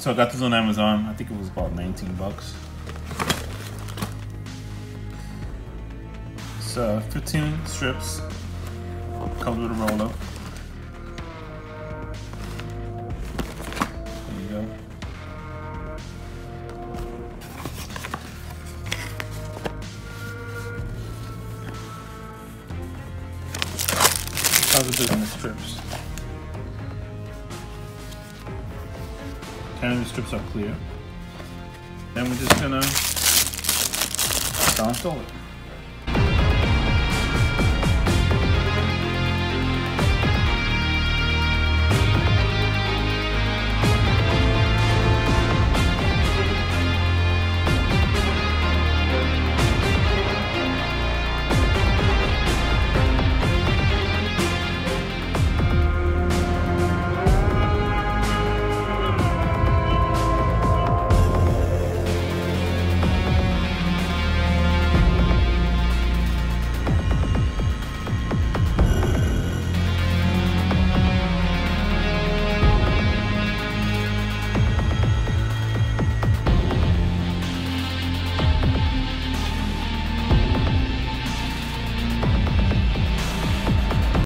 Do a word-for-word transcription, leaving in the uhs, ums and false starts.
So I got this on Amazon. I think it was about nineteen bucks. It's uh, fifteen strips. Comes with a roller. There you go. Comes with different strips. ten of the strips are clear. Then we're just gonna install it.